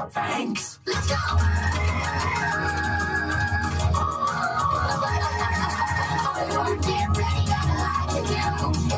Thanks. Let's go! Get ready, got a lot to do.